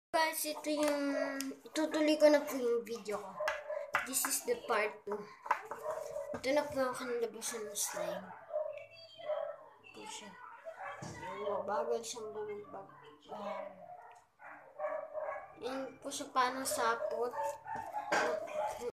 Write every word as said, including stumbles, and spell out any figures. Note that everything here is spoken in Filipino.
Guys, ito yung, itutuloy ko na po yung video ko. This is the part two. Ito na po ang kanilabasan ng slime. Ito siya. Bagal siyang bumibag. Ayan. Yan po siya parang sapot.